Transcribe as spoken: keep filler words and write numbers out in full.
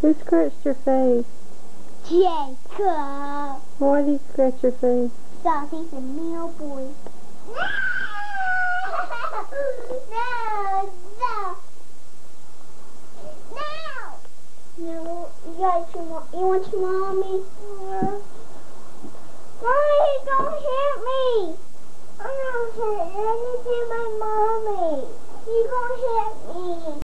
Who scratched your face? Jacob. Why did he scratch your face? So he's a meal boy. No! No! No! No! No, you guys, you want, you want your mommy? No. Mommy, don't hit me! I'm not hurt. Let me see my mom.